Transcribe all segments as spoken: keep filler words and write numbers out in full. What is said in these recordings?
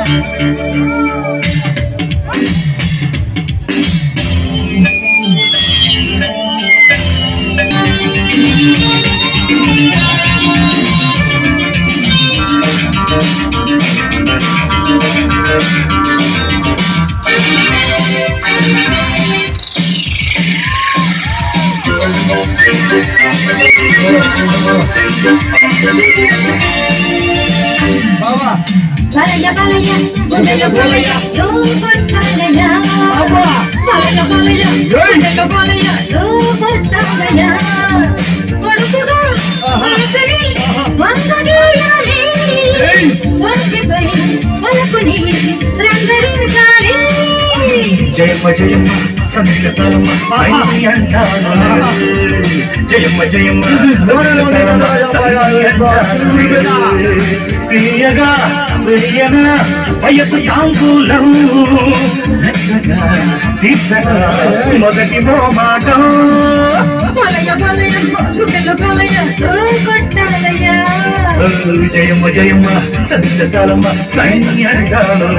Balaya balaya, balaya balaya, super balaya. Balaya balaya, balaya balaya, super balaya. Varukuga, varsari, vandagiyali. Varkipai, valapuni, rangaringali. Jayamma jayamma, sangatalama, sayantalama. Jayamma jayamma, sangatalama, sayantalama. Priyaga, priyaga, vayasu taangulam. Nakkaga, teesaga, modati momatam. Balaya balaya, gudala balaya, kotalaya. Jayamma jayamma, sangatalama, sayantalama.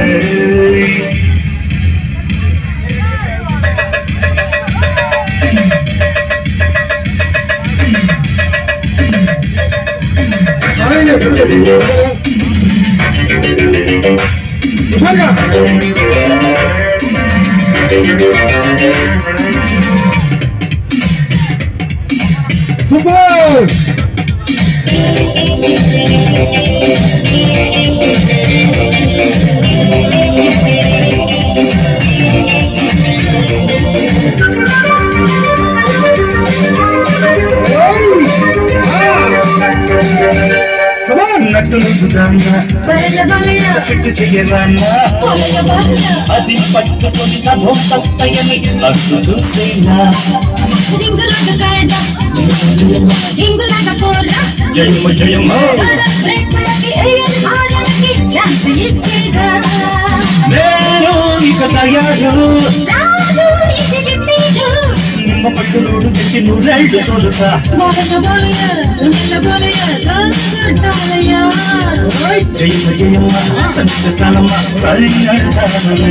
Super! నటులు సుగంధ Balaya balaya, పెట్టు చెయ్యరన్న balaya balaya. అది పట్టుకొని నభోత్తయని అడ్డు చూసేనా Dingulaga kaida, dingulaga porra. Jayamma Jayamma Sada prekulaki ayan maranaki chance ittida. నేను ఇక తయారు Nadu isigittidu. నిమ్మ పట్టులోడు తెచ్చి నూరెళ్ళు తోలుతా Balaya balaya, balaya balaya, kotalaya. Jayamma Jayamma సంతతలమ్మ సరియంటానలే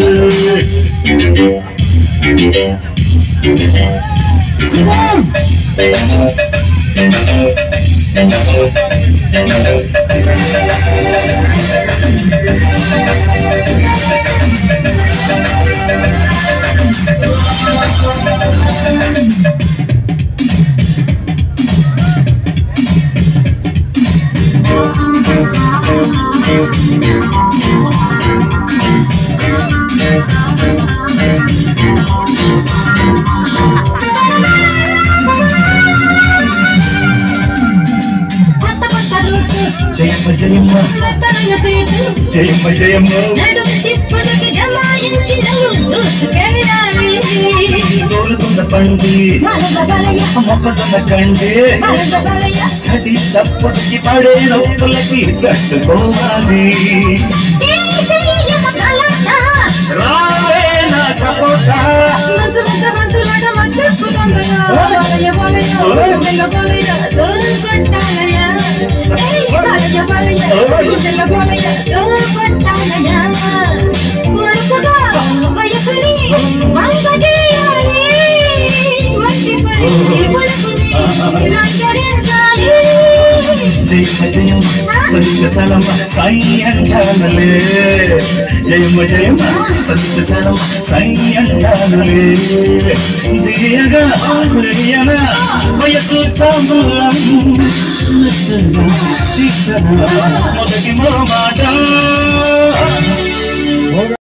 Kotta kotta route, Jayamma Jayamma kottalaga seetu. Jayamma Jayamma నడు తిప్పుడుకి జమాయించినవు చూసుకెళ్ళాలి. తోలుతున్న పండి balaya balaya, మొక్కజొన్న కండి balaya balaya. సడి చప్పుడుకి పడే లోపలకి కట్టుకోవాలి చేసేయమ కలట. రావే నా సపోటా మంచు మంచు మంచులాట మంచు కొండలా. balaya balaya, balaya balaya, దొరుకొట్టాలయా. ఏయ్ balaya balaya, గుండెల balaya, దొరుకొట్టాలయా. కొడుకుగా వయసుని వంగదీయాలి. వంటిపై వలపుని రంగరించాలి. జయమ్మ జయమ్మ సంతతలమ్మ సాయంకాలలే జయమ్మ జయమ్మ సంతతలమ్మ సాయంకాలలే దియగా ప్రియన వయసు సాంబులం నచ్చనా తీసనా మొదటి మాట